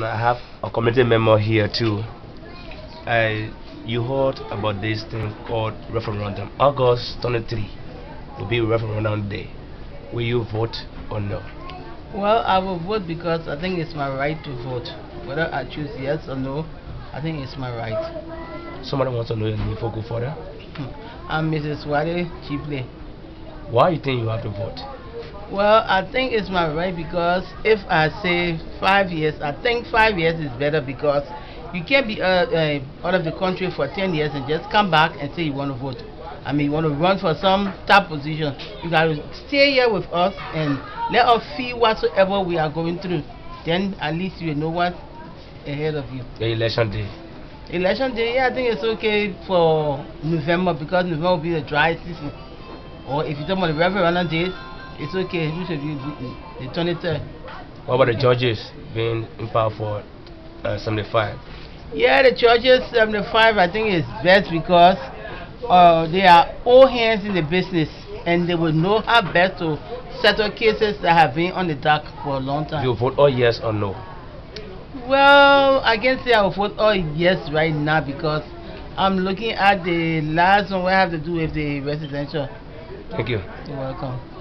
I have a community member here too. You heard about this thing called referendum. August 23 will be referendum day. Will you vote or no? Well, I will vote because I think it's my right to vote. Whether I choose yes or no, I think it's my right. Somebody wants to know your name for go further. I'm Mrs. Wale Chipley. Why you think you have to vote? Well, I think it's my right because if I say 5 years, I think 5 years is better because you can't be out of the country for 10 years and just come back and say you want to vote. I mean, you want to run for some top position. You got to stay here with us and let us feel whatsoever we are going through. Then at least you know what's ahead of you. The election day. Election day, yeah, I think it's okay for November because November will be the dry season. Or if you talk about the referendum days, it's okay. We should be the 23rd. What about the judges being in power for 75? Yeah, the judges 75 I think is best because they are all hands in the business and they will know how best to settle cases that have been on the dock for a long time. You vote or yes or no? Well, I can say I will vote all yes right now because I'm looking at the last one we have to do with the residential. Thank you. You're welcome.